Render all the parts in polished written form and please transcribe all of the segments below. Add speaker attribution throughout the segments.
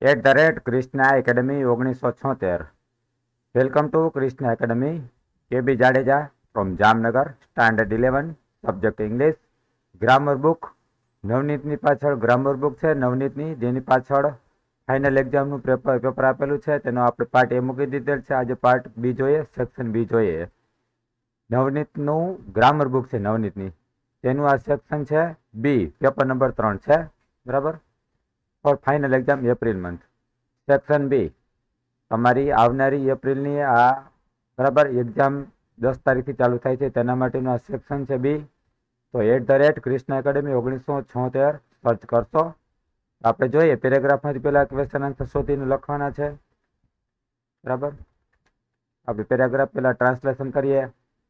Speaker 1: Krishna academy 1976। Welcome to Krishna academy. KB Jadeja from Jamnagar. Standard 11 subject English. Grammar book नवनीतनी पाछळ grammar book छे नवनीतनी, जेनी पाछळ फाइनल एक्जामनुं पेपर आपेलुं छे। तेनो आपणे पार्ट ए मूकी दीधेल छे। आज पार्ट बी जोईए, सेक्शन बी जोईए। नवनीतनुं ग्रामर बुक छे नवनीतनी, तेनुं आ सेक्शन छे बी, पेपर नंबर 3 छे, बराबर। For final exam April month. Section B तमारी आवनारी एप्रिलनी आ बराबर एक्जाम 10 तारीखथी चालू थाय छे, तेना माटेनुं आ सेक्शन छे बी। तो कृष्णा एकेडमी 1976 सर्च करशो। आपणे जोईए पेरेग्राफमांथी पहेला क्वेश्चन आंसर शोधीने लखवाना छे, बराबर। आपणे पेरेग्राफ पहेला ट्रांसलेशन करीए।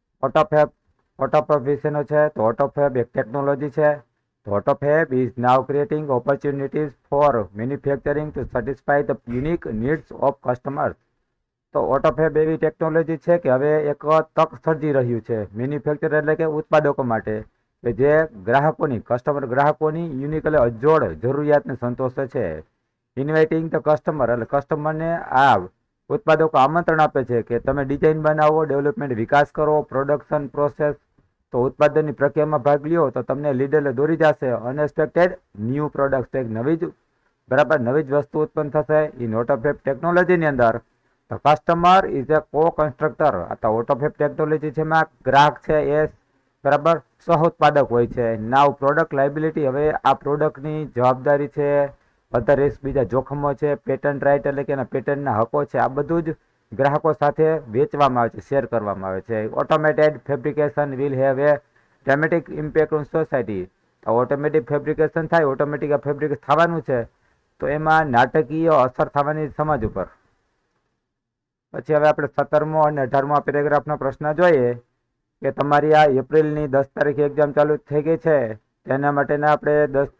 Speaker 1: ऑटोफेब विशेनो छे। तो ऑटोफेब एक टेक्नोलॉजी छे। तो Autofab is now creating opportunities for manufacturing to satisfy the unique needs of customers। तो ऑटोफेब एवी टेक्नोलॉजी छे कि हवे एक तक सर्जी रह्यु छे मेन्युफेक्चर एटले के उत्पादको माटे के जे ग्राहकोनी कस्टमर ग्राहकोनी यूनिक એટલે અજોડ જરૂરિયાતને સંતોષે છે। ઇન્વાઇટિંગ ધ કસ્ટમર એટલે કસ્ટમરને આ ઉત્પાદકો આમંત્રણ આપે છે કે તમે ડિઝાઇન બનાવો, ડેવલપમેન્ટ વિકાસ કરો, પ્રોડક્શન પ્રોસેસ, તો ઉત્પાદનની પ્રક્રિયામાં ભાગ લ્યો તો તમને લીડર દોરી જશે। અનએક્સપેક્ટેડ ન્યૂ પ્રોડક્ટ્સ એક નવી જ બરાબર નવી જ વસ્તુ ઉત્પન્ન થશે। ઇન ઓટોફેબ ટેકનોલોજીની અંદર ધ કસ્ટમર ઇઝ એ કો કન્સ્ટ્રક્ટર। આ તો ઓટોફેબ ટેકનોલોજી છે એમાં ગ્રાહક છે એ બરાબર સહ ઉત્પાદક હોય છે। નાવ પ્રોડક્ટ લાયબિલિટી હવે આ પ્રોડક્ટની જવાબદારી છે, અધર રિસ્ક બીજા જોખમો છે, પેટન્ટ રાઇટ એટલે કે એના પેટન્ટના હકો છે, આ બધું જ ગ્રાહકો સાથે વેચવામાં આવે છે, શેર કરવામાં આવે છે। Automated fabrication will have a dramatic impact on society. Automatic fabrication થાય, ઓટોમેટિક ફેબ્રિક થવાનું છે તો એમાં નાટકીય અસર થવાની સમાજ ઉપર। પછી હવે આપણે 17મો અને 18મો પેરેગ્રાફનો પ્રશ્ન જોઈએ કે તમારી આ એપ્રિલની 10 તારીખે એક્ઝામ ચાલુ થઈ ગઈ છે, તેના માટેના આપણે 10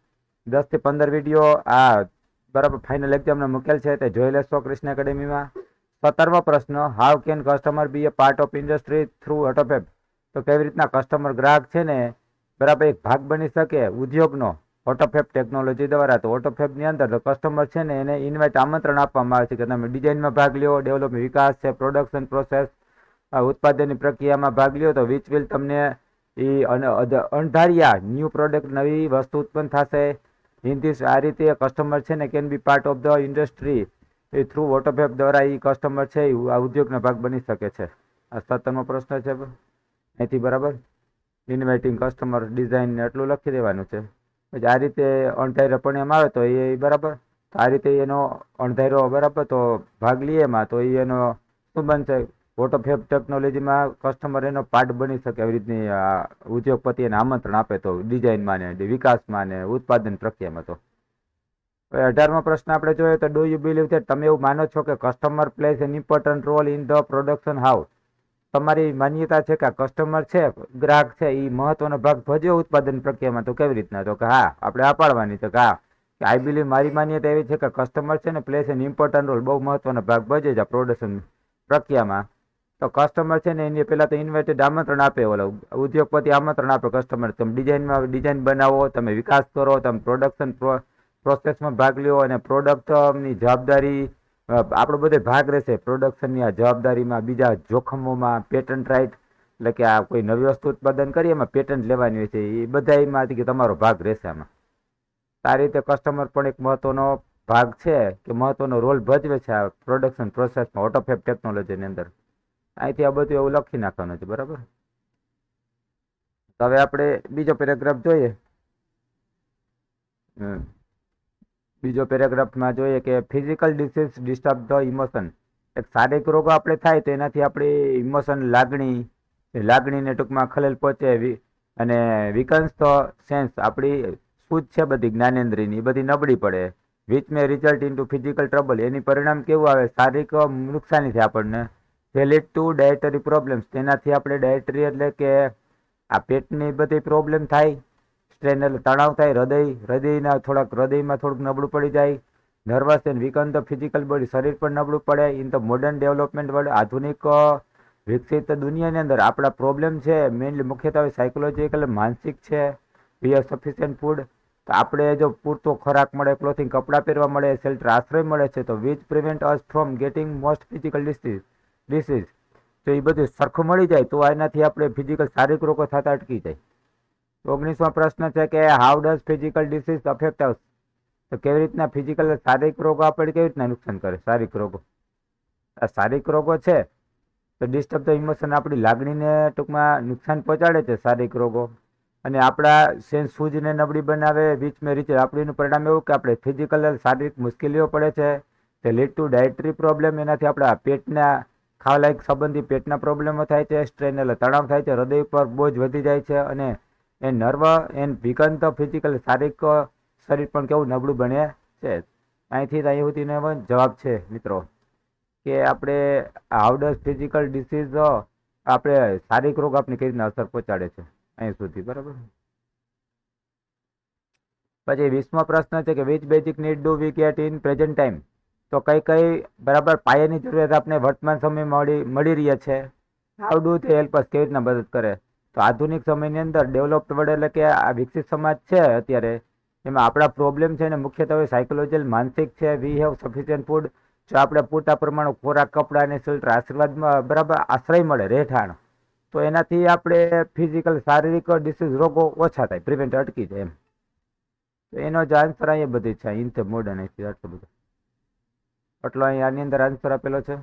Speaker 1: થી 15 વિડીયો આ બરાબર ફાઇનલ એક્ઝામના મૂકેલ છે, તે જોઈ લેશો કૃષ્ણ એકેડમીમાં। 17મો પ્રશ્ન, how can customer be a part of industry through Autofab. તો કેવી રીતના કસ્ટમર ગ્રાહક છે ને બરાબર એક ભાગ બની શકે ઉદ્યોગનો ઓટોફેબ ટેકનોલોજી દ્વારા। તો ઓટોફેબની અંદર કસ્ટમર છે ને એને ઇન્વાઇટ આમંત્રણ આપવામાં આવે છે કે તમે ડિઝાઇનમાં ભાગ લ્યો, ડેવલપમેન્ટ વિકાસ છે, પ્રોડક્શન પ્રોસેસ, ઉત્પાદનની પ્રક્રિયામાં ભાગ લ્યો તો વિચ વિલ તમને એ અણધાર્યા ન્યૂ પ્રોડક્ટ નવી વસ્તુ ઉત્પન્ન થશે। ઇન ધીસ આ રીતે કસ્ટમર છે ને can be part of the industry એ થ્રુ ઓટોફેબ દ્વારા એ કસ્ટમર છે આ ઉદ્યોગનો ભાગ બની શકે છે। આ 17મો પ્રશ્ન છે અહીંથી બરાબર ઇન્વાઇટિંગ કસ્ટમર ડિઝાઇન એટલું લખી દેવાનું છે। પછી આ રીતે અણધાર્ય પરિણામ આવે તો એ બરાબર આ રીતે એનો અણધાર્યો બરાબર તો ભાગ લઈએ એમાં તો એનો શું બનશે ઓટોફેબ ટેકનોલોજીમાં કસ્ટમર એનો પાર્ટ બની શકે એવી રીતની ઉદ્યોગપતિ એને આમંત્રણ આપે તો ડિઝાઇનમાં ને વિકાસમાં ને ઉત્પાદન પ્રક્રિયામાં। તો 18મો પ્રશ્ન આપણે જોઈએ તો ડુ યુ બિલીવ ધેટ તમે એવું માનો છો કે customer place an important role in the production house. તમારી માન્યતા છે કે આ કસ્ટમર છે ગ્રાહક છે એ મહત્વનો ભાગ ભજવે ઉત્પાદન પ્રક્રિયામાં। તો કેવી રીતના તો કે હા આપણે આ પાડવાની તો કે હા કે આઈ બિલીવ મારી માન્યતા એવી છે કે કસ્ટમર છે ને પ્લેસ એન ઇમ્પોર્ટન્ટ રોલ બહુ મહત્વનો ભાગ ભજવે છે પ્રોડક્શન પ્રક્રિયામાં। તો કસ્ટમર છે ને એની પહેલા તો ઇન્વાઇટેડ આમંત્રણ આપે, ઓલો ઉદ્યોગપતિ આમંત્રણ આપે કસ્ટમર તમે ડિઝાઇન બનાવો, તમે વિકાસ કરો, તમે પ્રોડક્શન પ્રોસેસમાં ભાગ લ્યો અને પ્રોડક્ટની જવાબદારી આપણો બધે ભાગ રહેશે પ્રોડક્શનની આ જવાબદારીમાં, બીજા જોખમોમાં, પેટન્ટ રાઇટ એટલે કે આ કોઈ નવી વસ્તુ ઉત્પાદન કરીએ એમાં પેટન્ટ લેવાની હોય છે એ બધા એમાંથી કે તમારો ભાગ રહેશે આમાં। આ રીતે કસ્ટમર પણ એક મહત્વનો ભાગ છે કે મહત્વનો રોલ ભજવે છે આ પ્રોડક્શન પ્રોસેસમાં ઓટોફેબ ટેકનોલોજીની અંદર। અહીંથી આ બધું એવું લખી નાખવાનું છે બરાબર। તો હવે આપણે બીજો પેરેગ્રાફ જોઈએ। બીજો પેરેગ્રાફમાં જોઈએ કે physical disease disturb the emotion. એક શારીરિક રોગો આપણે થાય તો એનાથી આપણી ઇમોશન લાગણીને ટૂંકમાં ખલેલ પહોંચે અને વીકન્સ ધ સેન્સ આપણી સૂઝ છે બધી જ્ઞાનેન્દ્રિયની એ બધી નબળી પડે। Which may result into physical trouble એની પરિણામ કેવું આવે શારીરિક નુકસાની છે આપણને। જે લીડ ટુ ડાયટરી પ્રોબ્લેમ્સ તેનાથી આપણે ડાયટરી એટલે કે આ પેટની બધી પ્રોબ્લેમ થાય, સ્ટ્રેન એટલે તણાવ થાય, હૃદયમાં થોડુંક નબળું પડી જાય, nervous and weaken the physical body શરીર પણ નબળું પડે। In the modern development world આધુનિક વિકસિત દુનિયાની અંદર આપણા પ્રોબ્લેમ છે મેઇનલી મુખ્યત્વે સાયકોલોજીકલ માનસિક છે। વી આર સફિશિયન્ટ ફૂડ તો આપણે જો પૂરતો ખોરાક મળે, ક્લોથિંગ કપડાં પહેરવા મળે, શેલ્ટર આશ્રય મળે છે, તો which prevent us from getting most physical disease. તો એ બધું સરખું મળી જાય તો એનાથી આપણે ફિઝિકલ શારીરિક રોગો થતા અટકી જાય. 19મો પ્રશ્ન છે કે how does physical disease affect us. તો કેવી રીતના ફિઝિકલ શારીરિક રોગો આપણે કેવી રીતના નુકસાન કરે? શારીરિક રોગો, આ શારીરિક રોગો છે તો ડિસ્ટર્બ ધ ઇમોશન, આપણી લાગણીને ટૂંકમાં નુકસાન પહોંચાડે છે શારીરિક રોગો. અને આપણા સેન્સ સૂઝને નબળી બનાવે. વિચ મે રીચ, આપણું પરિણામ એવું કે આપણે ફિઝિકલ શારીરિક મુશ્કેલીઓ પડે છે. તે લીડ ટુ ડાયટરી પ્રોબ્લેમ, એનાથી આપણા પેટના ખાવાલાયક સંબંધી પેટના પ્રોબ્લેમો થાય છે. સ્ટ્રેન એટલે તણાવ થાય છે, હૃદય પર બોજ વધી જાય છે. અને એ નર્વ એન્ડ વીકન તો ફિઝિકલ શારીરિક શરીર પણ કેવું નબળું બને છે. અહીંથી અહીં સુધીનો જવાબ છે મિત્રો કે આપણે હાઉ ડઝ ફિઝિકલ ડિસીઝ આપણે શારીરિક રોગ આપણે કેવી રીતના અસર પહોંચાડે છે અહીં સુધી, બરાબર. પછી 20મો પ્રશ્ન છે કે which basic need do we get in present time. તો કઈ કઈ બરાબર પાયાની જરૂરિયાત આપણે વર્તમાન સમયમાં મળી રહી છે. હાઉ ડુ તે હેલ્પ અસ, કેવી રીતના મદદ કરે? તો આધુનિક સમયની અંદર ડેવલપ્ડ વર્લ્ડ એટલે કે આ વિકસિત સમાજ છે અત્યારે, એમાં આપણા પ્રોબ્લેમ છે ને મુખ્યત્વે સાયકોલોજીકલ માનસિક છે. વી હેવ સફિશિયન્ટ ફૂડ, જો આપણે પૂરતા પ્રમાણે ખોરાક, કપડાં અને શેલ્ટર આશીર્વાદમાં બરાબર આશ્રય મળે, રહેઠાણ, તો એનાથી આપણે ફિઝિકલ શારીરિક ડિસીઝ રોગો ઓછા થાય, પ્રિવેન્ટ અટકી જાય એમ. તો એનો જ આન્સર અહીંયા બધી છે. ઇન ધ મોડર્ન આટલું બધું એટલો અહીં આની અંદર આન્સર આપેલો છે.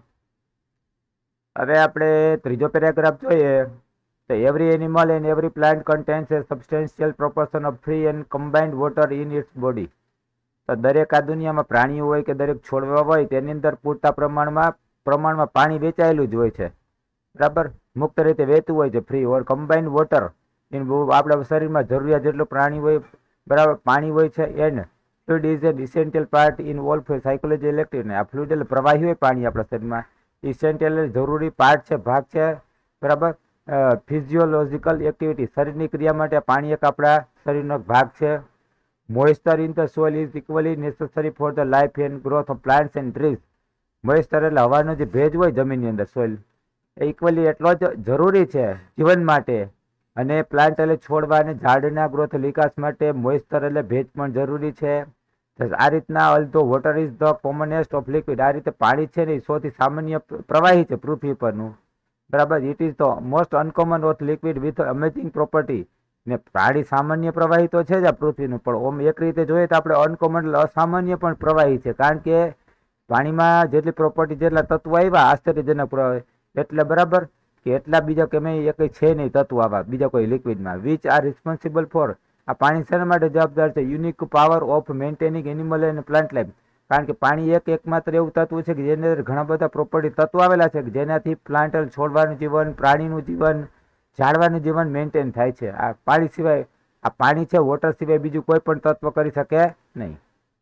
Speaker 1: હવે આપણે ત્રીજો પેરેગ્રાફ જોઈએ તો every animal and every plant contains a substantial proportion of free and combined water in its body. તો દરેક આ દુનિયામાં પ્રાણીઓ હોય કે દરેક છોડવા હોય તેની અંદર પૂરતા પ્રમાણમાં પાણી વેચાયેલું જ હોય છે, બરાબર, મુક્ત રીતે વહેતું હોય છે, free or combined water in, આપણા શરીરમાં જરૂરિયાત જેટલું પ્રાણી હોય, બરાબર, પાણી હોય છે. And fluid is an essential part in all psychology electric. આ ફ્લુઇડ એટલે પ્રવાહી હોય પાણી આપણા શરીરમાં, ઇસેન્શિયલ જરૂરી પાર્ટ છે, ભાગ છે, બરાબર. ફિઝિયોલોજીકલ એક્ટિવિટી, શરીરની ક્રિયા માટે પાણી એક આપણા શરીરનો ભાગ છે. Moisture in the soil is equally necessary for the life and growth of plants and trees. Moisture એટલે હવાનો જે ભેજ હોય જમીનની અંદર, સોઇલ, એ ઇક્વલી એટલો જ જરૂરી છે જીવન માટે. અને પ્લાન્ટ એટલે છોડવા અને ઝાડના ગ્રોથ વિકાસ માટે મોઇસ્ચર એટલે ભેજ પણ જરૂરી છે. આ રીતના although water is the commonest of liquid, આ રીતે પાણી છે ને એ સૌથી સામાન્ય પ્રવાહી છે પૃથ્વી પરનું, બરાબર. It is the most uncommon of liquid with amazing property. ને પાણી સામાન્ય પ્રવાહી તો છે જ આ પૃથ્વીનું, પણ ઓમ એક રીતે જોઈએ તો આપણે અનકોમન એટલે અસામાન્ય પણ પ્રવાહી છે. કારણ કે પાણીમાં જેટલી પ્રોપર્ટી, જેટલા તત્વો આવ્યા આશ્ચર્યજનક પ્રવાહી, એટલે બરાબર કે એટલા બીજા કે મેં એક છે નહીં તત્વો આવા બીજા કોઈ લિક્વિડમાં. વિચ આર રિસ્પોન્સિબલ ફોર, આ પાણી શેના માટે જવાબદાર છે? Unique power of maintaining animal and plant life. કારણ કે પાણી એકમાત્ર એવું તત્વ છે કે જેની અંદર ઘણા બધા પ્રોપર્ટી તત્વો આવેલા છે કે જેનાથી પ્લાન્ટ છોડવાનું જીવન, પ્રાણીનું જીવન, ઝાડવાનું જીવન મેન્ટેન થાય છે. આ પાણી સિવાય, આ પાણી છે વોટર સિવાય બીજું કોઈ પણ તત્વ કરી શકે નહીં.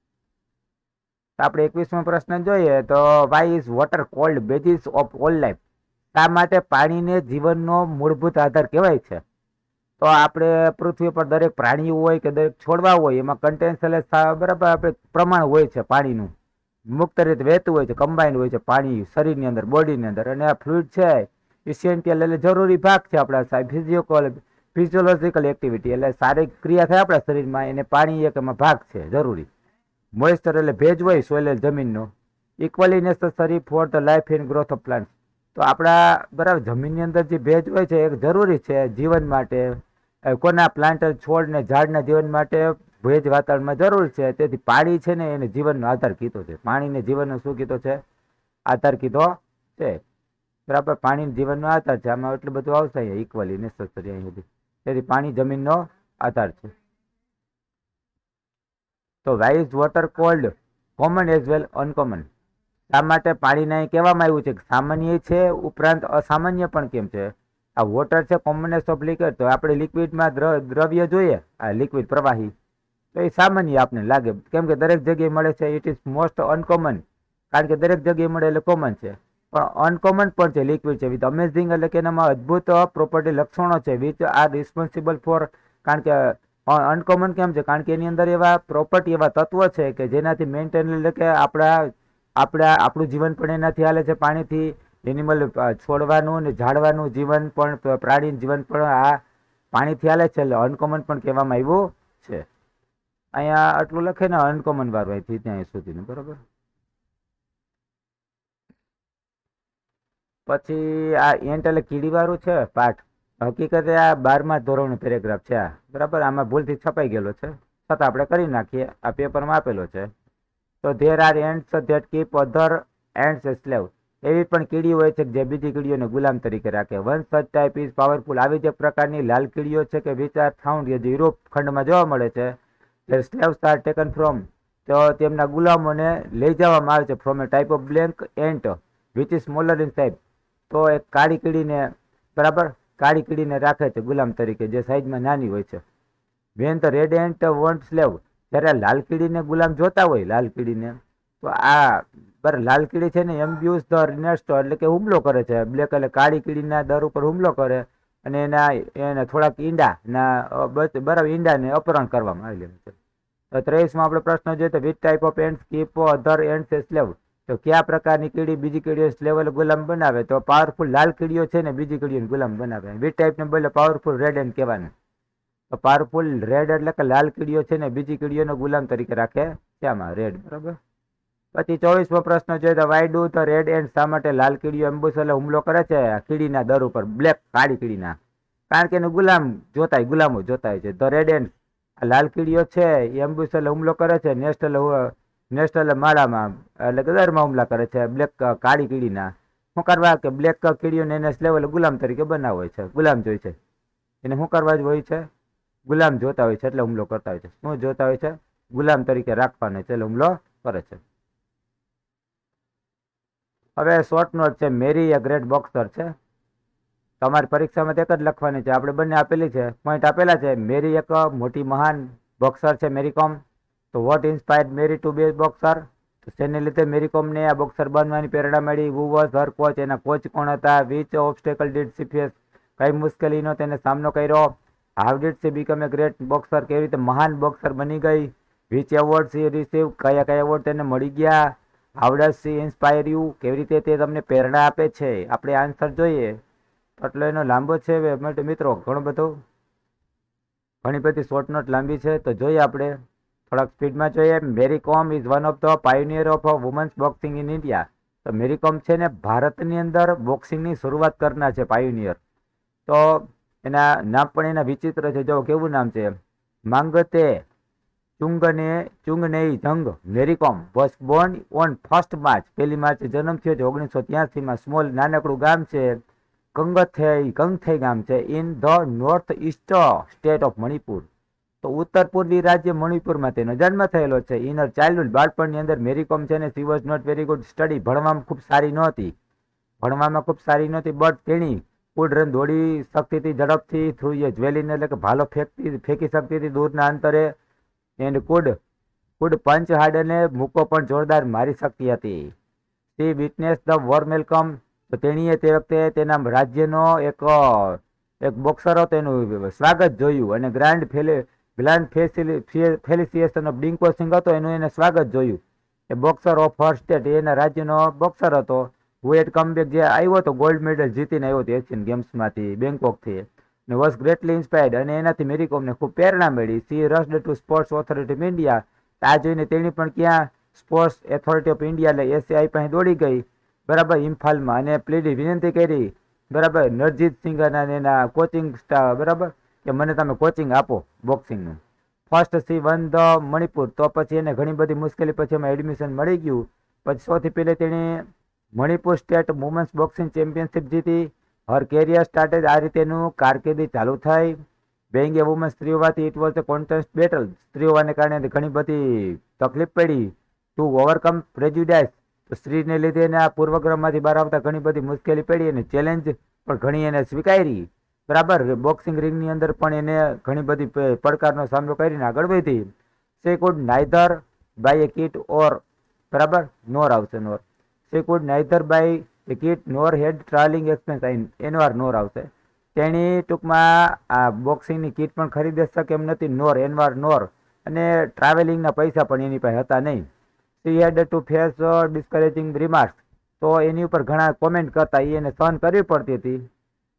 Speaker 1: આપણે 21મો પ્રશ્ન જોઈએ તો why is water called basis of all life. શા માટે પાણીને જીવનનો મૂળભૂત આધાર કહેવાય છે? તો આપણે પૃથ્વી પર દરેક પ્રાણીઓ હોય કે દરેક છોડવા હોય એમાં કન્ટેન્સ એટલે બરાબર આપણે પ્રમાણ હોય છે પાણીનું, મુક્ત રીતે વહેતું હોય છે, કમ્બાઇન્ડ હોય છે પાણી શરીરની અંદર, બોડીની અંદર. અને આ ફ્લુઇડ છે ઇસેન્શિયલ એટલે જરૂરી ભાગ છે આપણા ફિઝિયોલોજીકલ એક્ટિવિટી, એટલે શારીરિક ક્રિયા થાય આપણા શરીરમાં, એને પાણી એક એમાં ભાગ છે જરૂરી. મોઇસ્ચર એટલે ભેજ હોય સોઇલ જમીનનો, equally necessary for the life and growth of plant. તો આપણા બરાબર જમીનની અંદર જે ભેજ હોય છે એ જરૂરી છે જીવન માટે, કોના પ્લાન્ટ છોડ ને ઝાડના જીવન માટે ભેજ વાતાવરણમાં જરૂર છે. તેથી પાણી છે ને એને જીવનનો આધાર કીધો છે. પાણીને જીવનનો શું કીધો છે? આધાર કીધો છે, બરાબર. પાણી જીવનનો આધાર છે. આમાં એટલું બધું આવશે અહીંયા ઇક્વલી નેસેસરી અહીં સુધી. તેથી પાણી જમીનનો આધાર છે. તો why is water called common as well uncommon. શા માટે પાણીને અહીં કહેવામાં આવ્યું છે કે સામાન્ય છે ઉપરાંત અસામાન્ય પણ કેમ છે? આ વોટર છે કોમનેસ્ટ ઓફ લિક્વિડ, તો આપણે લિક્વિડમાં દ્રવ્ય જોઈએ, આ લિક્વિડ પ્રવાહી, તો એ સામાન્ય આપણે લાગે કેમ કે દરેક જગ્યાએ મળે છે. ઇટ ઇઝ મોસ્ટ અનકોમન, કારણ કે દરેક જગ્યાએ મળે એટલે કોમન છે. પણ અનકોમન પણ છે લિક્વિડ છે વિથ અમેઝિંગ, એટલે કે એનામાં અદ્ભુત પ્રોપર્ટી લક્ષણો છે. વિચ આર રિસ્પોન્સિબલ ફોર, કારણ કે અનકોમન કેમ છે? કારણ કે એની અંદર એવા પ્રોપર્ટી, એવા તત્વો છે કે જેનાથી મેન્ટેન, એટલે કે આપણું જીવન પણ એનાથી હાલે છે પાણીથી. એનિમલ છોડવાનું ને ઝાડવાનું જીવન પણ, પ્રાણી જીવન પણ આ પાણીથી હાલે છે, એટલે અનકોમન પણ કહેવામાં આવ્યું છે. અહીંયા આટલું લખે ને અનકોમન વાળું અહીંથી ત્યાં સુધીનું, બરાબર. પછી આ એન્ટ એટલે કીડીવાળું છે પાઠ. હકીકતે આ 12મા ધોરણનો પેરેગ્રાફ છે આ, બરાબર. આમાં ભૂલથી છપાઈ ગયેલો છે, છતાં આપણે કરી નાખીએ. આ પેપરમાં આપેલો છે. તો there are ants that keep other ants slave. એવી પણ કીડી હોય છે જે બીજી કીડીઓને ગુલામ તરીકે રાખે. વન સચ ટાઈપ ઇઝ પાવરફુલ. આવી જે પ્રકારની લાલ કીડીઓ છે કે વિચ આર ફાઉન્ડ, જે યુરોપ ખંડમાં જોવા મળે છે. સ્લેવ્સ આર ટેકન ફ્રોમ, તો તેમના ગુલામોને લઈ જવામાં આવે છે from a type of blank ant which is smaller in size. તો એક કાળી કીડીને, બરાબર, કાળી કીડીને રાખે છે ગુલામ તરીકે, જે સાઈઝમાં નાની હોય છે. When the red ant want slave, જ્યારે લાલ કીડીને ગુલામ જોતા હોય, લાલ કીડીને, તો આ લાલ કીડી છે ને એમ્બ્યુઝ ધ નેસ્ટો, એટલે કે હુમલો કરે છે. બ્લેક એટલે કાળી કીડીના દર ઉપર હુમલો કરે અને એને થોડાક ઈંડાના, બરાબર, ઈંડાને અપહરણ કરવામાં આવેલું છે. તો 23માં આપણે પ્રશ્ન જોઈએ તો which type of ants keep other ants slave. તો કયા પ્રકારની કીડી બીજી કીડીઓ સ્લેવ ગુલામ બનાવે? તો પાવરફુલ લાલ કીડીઓ છે ને બીજી કીડીઓને ગુલામ બનાવે. વિચ ટાઈપને બોલે પાવરફુલ રેડ એન્ટ કહેવાનું. તો પાવરફુલ રેડ એટલે કે લાલ કીડીઓ છે ને બીજી કીડીઓને ગુલામ તરીકે રાખે છે, આમાં રેડ, બરાબર. પછી 24મો પ્રશ્ન જોઈએ તો why do the red ant, શા માટે લાલ કીડીઓ એમ્બુસ એટલે હુમલો કરે છે કીડીના દર ઉપર, બ્લેક કાળી કીડીના? કારણ કે એને ગુલામો જોતા હોય છે. ધ રેડ એન્ટ, લાલ કીડીઓ છે એમ્બુસ એટલે હુમલો કરે છે, નેસ્ટ એટલે માળામાં, એટલે દરમાં હુમલા કરે છે બ્લેક કાળી કીડીના. શું કરવા? કે બ્લેક કીડીઓને એને સ્લેવ એટલે ગુલામ તરીકે બનાવવો હોય છે, ગુલામ જોઈ છે એને. શું કરવા જ હોય છે? ગુલામ જોતા હોય છે એટલે હુમલો કરતા હોય છે. શું જોતા હોય છે? ગુલામ તરીકે રાખવાનો છે એટલે હુમલો કરે છે. હવે શોર્ટ નોટ છે, મેરી એ ગ્રેટ બોક્સર છે. તમારી પરીક્ષામાં એક જ લખવાની છે, આપણે બંને આપેલી છે, પોઈન્ટ આપેલા છે. મેરી એક મોટી મહાન બોક્સર છે, મેરી કોમ. તો what inspired Mary to be boxer? તો તેને લીધે મેરી કોમને આ બોક્સર બનવાની પ્રેરણા મળી. હુ વોઝ હર કોચ, એના કોચ કોણ હતા? Which obstacle did she face, કઈ મુશ્કેલીનો તેને સામનો કર્યો? How did she become a great boxer, કેવી રીતે મહાન બોક્સર બની ગઈ? વિચ એવોર્ડ શી રિસીવ, કયા કયા એવોર્ડ તેને મળી ગયા? How does she inspire you, કેવી રીતે તે તમને પ્રેરણા આપે છે? આપણે આન્સર જોઈએ એટલે એનો લાંબો છે મિત્રો, ઘણું બધું, ઘણી બધી શોર્ટ નોટ લાંબી છે. તો જોઈએ આપણે થોડાક સ્પીડમાં જોઈએ. Mary Kom is one of the pioneer of women's boxing in India. તો મેરી કોમ છે ને ભારતની અંદર બોક્સિંગની શરૂઆત કરનાર છે, પાયોનિયર. તો એના નામ પણ એના વિચિત્ર છે, જો કેવું નામ છે, માંગતે ચુંગનેઈ જંગ. મેરી કોમ વોઝ બોર્ન ઓન 1 માર્ચ, 1 માર્ચે જન્મ થયો છે 1983માં. સ્મોલ, નાનકડું ગામ છે, કંગથઈ ગામ છે, in the north east state of Manipur. તો ઉત્તર પૂર્વી રાજ્ય મણિપુરમાં તેનો જન્મ થયેલો છે. ઇનર ચાઇલ્ડહુડ, બાળપણની અંદર મેરી કોમ છે ને she was not very good study, ભણવામાં ખૂબ સારી નહોતી, બટ તેણી કુડ રન, દોડી શકતી હતી ઝડપથી, થ્રુ એ જ્વેલિન એટલે કે ભાલો ફેંકી શકતી હતી દૂરના અંતરે. એન્ડ કુડ પંચ હાર્ડ, અને મૂકો પણ જોરદાર મારી શકતી હતી. She witness the war welcome, તો તેણીએ તે વખતે તેના રાજ્યનો એક બોક્સર હતો એનું સ્વાગત જોયું, અને ગ્રાન્ડ ફેલિસિએશન ઓફ ડિંકો સિંહ હતો એનું એને સ્વાગત જોયું. A boxer of her state, એના રાજ્યનો બોક્સર હતો. હુ એટ કમબેક, જે આવ્યો હતો ગોલ્ડ મેડલ જીતીને આવ્યો હતો એશિયન ગેમ્સમાંથી, બેંકોકથી. ને વોઝ ગ્રેટલી ઇન્સ્પાયર્ડ, અને એનાથી મેરી કોમને ખૂબ પ્રેરણા મળી. She rushed to sports authority of India, આ જોઈને તેણી પણ ક્યાં સ્પોર્ટ્સ ઓથોરિટી ઓફ ઇન્ડિયા એટલે એસીઆઈ પાસે દોડી ગઈ, બરાબર, ઇમ્ફાલમાં, અને પ્લીડી, વિનંતી કરી, બરાબર, નરજીત સિંઘ અને એના કોચિંગ સ્ટાફ, બરાબર, કે મને તમે કોચિંગ આપો બોક્સિંગનું. First she won the Manipur, તો પછી એને ઘણી બધી મુશ્કેલી પછી એમાં એડમિશન મળી ગયું. પછી સૌથી પહેલે તેણે Manipur state women's boxing championship જીતી. હર કેરિયર સ્ટાર્ટેડ, આ રીતે એનું કારકિર્દી ચાલુ થઈ. બેંગ એ વુમન, સ્ત્રીઓ હોવાથી it was a contest battle, સ્ત્રીઓ હોવાને કારણે ઘણી બધી તકલીફ પડી. ટુ ઓવરકમ પ્રેજ્યુડાઇસ, તો સ્ત્રીને લીધે એના પૂર્વગ્રહમાંથી બહાર આવતા ઘણી બધી મુશ્કેલી પડી, અને ચેલેન્જ પણ ઘણી એને સ્વીકારી, બરાબર. બોક્સિંગ રિંગની અંદર પણ એને ઘણી બધી પડકારનો સામનો કરીને આગળ વધી. She could neither buy a kit or, બરાબર, નોર આવશે nor. She could neither buy a kit nor had travelling expense, એનવાર નોર આવશે. તેણી ટૂંકમાં આ બોક્સિંગની કીટ પણ ખરીદી શકે એમ નથી, એનવાર નોર, અને ટ્રાવેલિંગના પૈસા પણ એની પાસે હતા નહીં. She had to face discouraging remarks, તો એની ઉપર ઘણા કોમેન્ટ કરતા, એને સહન કરવી પડતી હતી.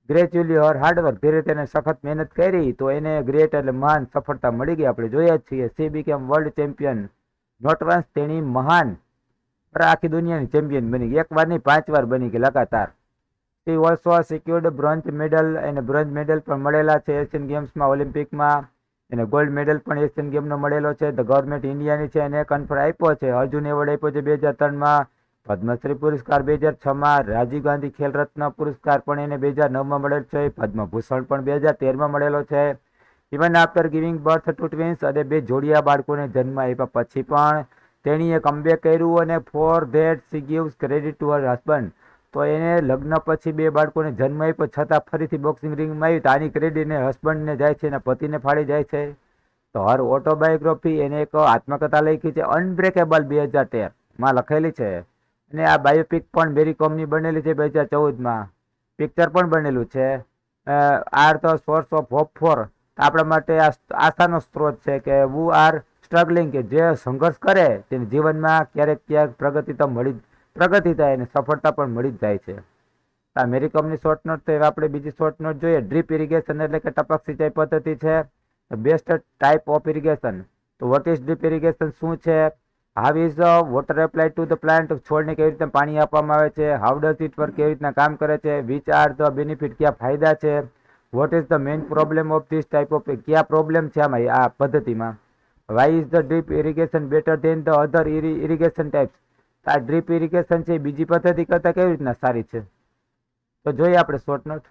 Speaker 1: ગ્રેજ્યુઅલી ઓર હાર્ડવર્ક, ધીરે તેને સખત મહેનત કરી તો એને ગ્રેટ એટલે મહાન સફળતા મળી ગઈ. આપણે જોયા જ છીએ. She became world champion not once, તેણી મહાન આખી દુનિયાની ચેમ્પિયન બની ગઈ. એક વાર નહીં 5 વાર બની ગઈ લગાતાર. She also secured bronze medal, અને બ્રોન્ઝ મેડલ પણ મળેલા છે એશિયન ગેમ્સમાં, ઓલિમ્પિકમાં. એને ગોલ્ડ મેડલ પણ એશિયન ગેમનો મળેલો છે. ધ ગવર્મેન્ટ ઇન્ડિયાની છે એને કન્ફર આપ્યો છે. અર્જુન એવોર્ડ આપ્યો છે 2003માં, પદ્મશ્રી પુરસ્કાર 2006માં, રાજીવ ગાંધી ખેલ રત્ન પુરસ્કાર પણ એને 2009માં મળેલો છે, પદ્મભૂષણ પણ 2013માં મળેલો છે. Even after giving birth to twins, અને 2 જોડિયા બાળકોને જન્મ આપ્યા પછી પણ તેણીએ કમબેક કર્યું, અને for that she gives credit to her husband. તો એને લગ્ન પછી 2 બાળકોને જન્મ આપ્યો છતાં ફરીથી બોક્સિંગ રિંગમાં આવી તો આની ક્રેડિટ એને હસબન્ડને જાય છે, એના પતિને ફાળી જાય છે. તો હર ઓટોબાયોગ્રાફી, એને એક આત્મકથા લખી છે અનબ્રેકેબલ 2013માં લખેલી છે. અને આ બાયોપિક પણ મેરી કોમની બનેલી છે 2014માં. પિક્ચર પણ બનેલું છે. Are the source of hope for, આપણા માટે આશાનો સ્ત્રોત છે કે વુ આર સ્ટ્રગલિંગ, કે જે સંઘર્ષ કરે તેને જીવનમાં ક્યારેક ક્યાંક પ્રગતિ થાય અને સફળતા પણ મળી જ જાય છે. આ મેરી કોમની શોર્ટ નોટ. તો આપણે બીજી શોર્ટ નોટ જોઈએ. ડ્રીપ ઇરિગેશન એટલે કે ટપક સિંચાઈ પદ્ધતિ છે. Best type of irrigation. તો વોટ ઇઝ ડ્રીપ ઇરિગેશન શું છે? How is water apply to the plant, છોડને કેવી રીતના પાણી આપવામાં આવે છે. હાઉ ડઝ ઇટ વર્ક, કેવી રીતના કામ કરે છે. વિચ આર ધ બેનિફિટ, કયા ફાયદા છે. What is the main problem of this type of, કયા પ્રોબ્લેમ છે આમાં આ પદ્ધતિમાં. Why is the drip irrigation better than the other irrigation types. આ ડ્રીપ ઇરિગેશન છે બીજી પદ્ધતિ કરતા કેવી રીતના સારી છે, તો જોઈએ આપણે શોર્ટ નોટ.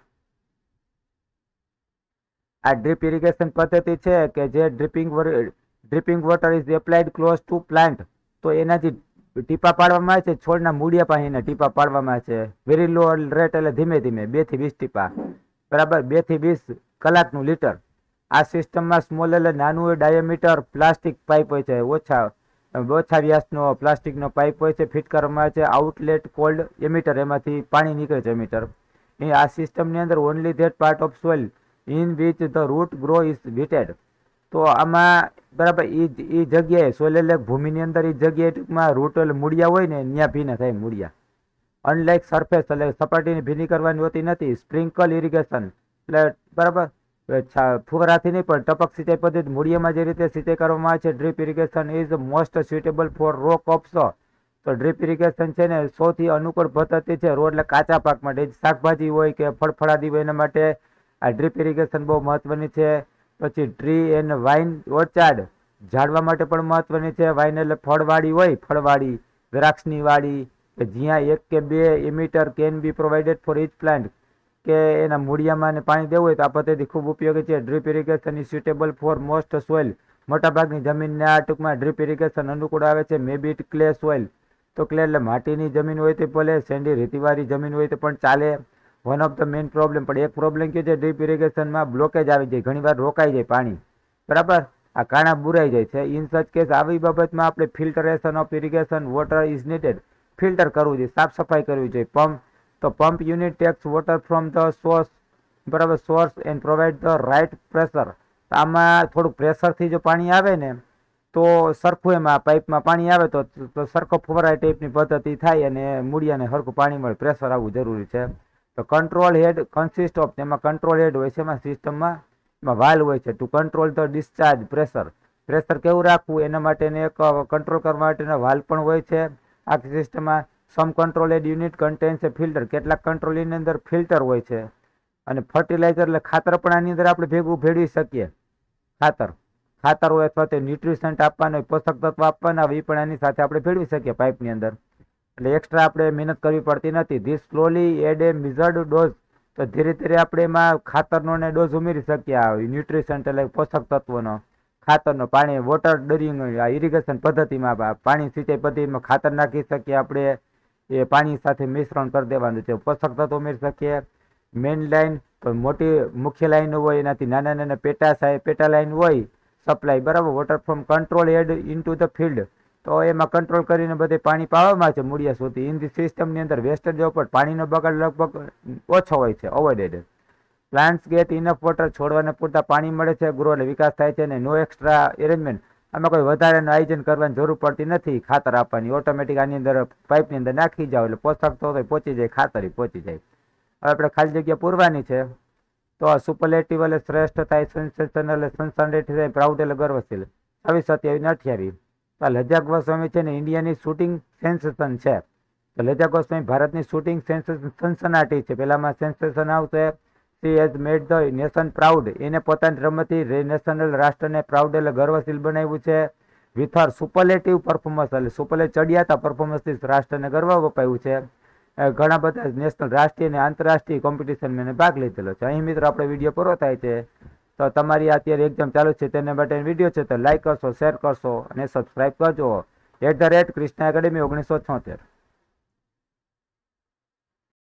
Speaker 1: આ ડ્રીપ ઇરિગેશન પદ્ધતિ છે કે જે dripping water is applied close to plant. તો એનાથી ટીપા પાડવામાં આવે છે, છોડના મૂળિયા પાસે એના ટીપા પાડવામાં આવે છે. વેરી લો રેટ એટલે ધીમે ધીમે 2 થી 20 ટીપા, બરાબર, 2 થી 20 કલાકનું લીટર. આ સિસ્ટમમાં સ્મોલ એટલે નાનું ડાયામીટર પ્લાસ્ટિક પાઇપ હોય છે, ઓછા વ્યાસનો પ્લાસ્ટિકનો પાઇપ હોય છે, ફિટ કરવામાં આવે છે. આઉટલેટ કોલ્ડ એમીટર, એમાંથી પાણી નીકળે છે એમીટર. આ સિસ્ટમની અંદર only that part of soil in which the root grow is wetted. તો આમાં બરાબર એ જગ્યાએ સોઇલ એટલે ભૂમિની અંદર એ જગ્યાએ ટૂંકમાં રૂટ એટલે મૂળિયા હોય ને ત્યાં ભીના થાય મૂળિયા. અનલાઇક સરફેસ એટલે સપાટીને ભીની કરવાની હોતી નથી. સ્પ્રિંકલ ઇરિગેશન એટલે બરાબર ફુવારાથી નહીં પણ ટપક સિંચાઈ પદ્ધતિ મૂળિયામાં જે રીતે સિંચાઈ કરવામાં આવે છે. Drip irrigation is most suitable for row crops. તો ડ્રીપ ઇરિગેશન છે ને સૌથી અનુકૂળ પદ્ધતિ છે રો એટલે કાચા પાક માટે. શાકભાજી હોય કે ફળફળાદી હોય એના માટે આ ડ્રીપ ઇરિગેશન બહુ મહત્વની છે. પછી ટ્રી એન્ડ વાઇન ઓર્ચાર્ડ, ઝાડવા માટે પણ મહત્વની છે. વાઇન એટલે ફળવાળી હોય, ફળવાળી દ્રાક્ષની વાડી, કે જ્યાં 1 કે 2 emitter can be provided for each plant, કે એના મૂળિયામાં પાણી દેવું હોય તો આ પદ્ધતિ ખૂબ ઉપયોગી છે. Drip irrigation is suitable for most soil. મોટાભાગની જમીનને આ ટૂંકમાં ડ્રીપ ઇરિગેશન અનુકૂળ આવે છે. મે બી ક્લે સોઇલ, તો ક્લે એટલે માટીની જમીન હોય તો ભલે, સેન્ડી રેતીવાળી જમીન હોય તો પણ ચાલે. One of the main problem, પણ એક પ્રોબ્લેમ કયો છે ડ્રીપ ઇરિગેશનમાં, બ્લોકેજ આવી જાય, ઘણીવાર રોકાઈ જાય પાણી, બરાબર, આ કાણા બુરાઈ જાય છે. ઇન સચ કેસ આવી બાબતમાં આપણે filtration of irrigation water is needed. Filter કરવું જોઈએ, સાફ સફાઈ કરવી જોઈએ. Pump unit takes water from the source, બરાબર, source and provide the right pressure. આમાં થોડુંક પ્રેશરથી જો પાણી આવે ને તો સરખું એમાં પાઇપમાં પાણી આવે તો સરખો ફુવારા ટાઈપની પદ્ધતિ થાય અને મૂળિયાને સરખું પાણી મળે. પ્રેશર આવવું જરૂરી છે. તો કંટ્રોલ હેડ કન્સિસ્ટ ઓફ, તેમાં કંટ્રોલ હેડ હોય છે એમાં સિસ્ટમમાં, એમાં વાલ્વ હોય છે to control the discharge pressure. Pressure કેવું રાખવું એના માટેને એક કંટ્રોલ કરવા માટેના વાલ્વ પણ હોય છે આ સિસ્ટમમાં. Some control head unit contains a filter, કેટલાક કંટ્રોલની અંદર ફિલ્ટર હોય છે. અને ફર્ટિલાઇઝર એટલે ખાતર પણ આની અંદર આપણે ભેગું ભેળવી શકીએ. ખાતર હોય અથવા તો ન્યુટ્રિશન્ટ આપવાના હોય, પોષક તત્વ આપવાના હોય, એ પણ આની સાથે આપણે ભેળવી શકીએ પાઇપની અંદર. એટલે એક્સ્ટ્રા આપણે મહેનત કરવી પડતી નથી. This slowly add a measured dose, તો ધીરે ધીરે આપણે એમાં ખાતરનો ને ડોઝ ઉમેરી શકીએ. ન્યુટ્રિશન્ટ એટલે પોષક તત્વનો, ખાતરનો, પાણી, વોટર ડરિંગ ઇરિગેશન પદ્ધતિમાં પાણી સિંચાઈ પદ્ધતિમાં ખાતર નાખી શકીએ આપણે. એ પાણી સાથે મિશ્રણ કરી દેવાનું છે. પોષક તત્વો ઉમેરી શકીએ. મેઇન લાઇન, તો મોટી મુખ્ય લાઈન હોય એનાથી નાના નાના પેટા લાઈન હોય સપ્લાય, બરાબર. Water from control head into the field, તો એમાં કંટ્રોલ કરીને બધે પાણી પાવામાં છે મૂળિયા સુધી. ઇન ધી સિસ્ટમની અંદર વેસ્ટેજ ઉપર પાણીનો બગાડ લગભગ ઓછો હોય છે, avoided. Plants get enough water, છોડવાને પૂરતા પાણી મળે છે, ગ્રો એટલે વિકાસ થાય છે. અને નો એક્સ્ટ્રા એરેન્જમેન્ટ, આમાં કોઈ વધારાનું આયોજન કરવાની જરૂર પડતી નથી. ખાતર આપવાની ઓટોમેટિક આની અંદર પાઇપની અંદર નાખી જાવ એટલે પોષક તત્વો પહોંચી જાય, ખાતર પહોંચી જાય. આપણે ખાલી જગ્યા પૂરવાની છે. તો સુપરલેટિવ એટલે શ્રેષ્ઠ થાય, સેન્સેશન એટલે સનસનાટી થાય, પ્રાઉડ એટલે ગર્વશીલ. 27, 27 ને 28. તો લજા ગોસ્વામી છે ને ઇન્ડિયાની શૂટિંગ સેન્સેશન છે. તો લજા ગોસ્વામી ભારતની શૂટિંગ સેન્સેશન સનસનાટી છે. પહેલામાં સેન્સેશન આવશે. She has made the nation proud. એને પોતાની રમતથી નેશનલ રાષ્ટ્રને પ્રાઉડ એટલે ગર્વશીલ બનાવ્યું છે. વિથ હર સુપરલેટિવ પરફોર્મન્સ એટલે સુપરલેટ ચડિયાતા પરફોર્મન્સથી રાષ્ટ્રને ગર્વ અપાયું છે. ઘણા બધા નેશનલ રાષ્ટ્રીય અને આંતરરાષ્ટ્રીય કોમ્પિટિશનમાં એને ભાગ લીધેલો છે. અહીં મિત્રો આપણો વિડીયો પૂરો થાય છે. તો તમારી અત્યારે એક્ઝામ ચાલુ છે તેના માટે વિડીયો છે તો લાઈક કરશો, શેર કરશો અને સબસ્ક્રાઈબ કરજો. @ કૃષ્ણા એકેડમી 1976.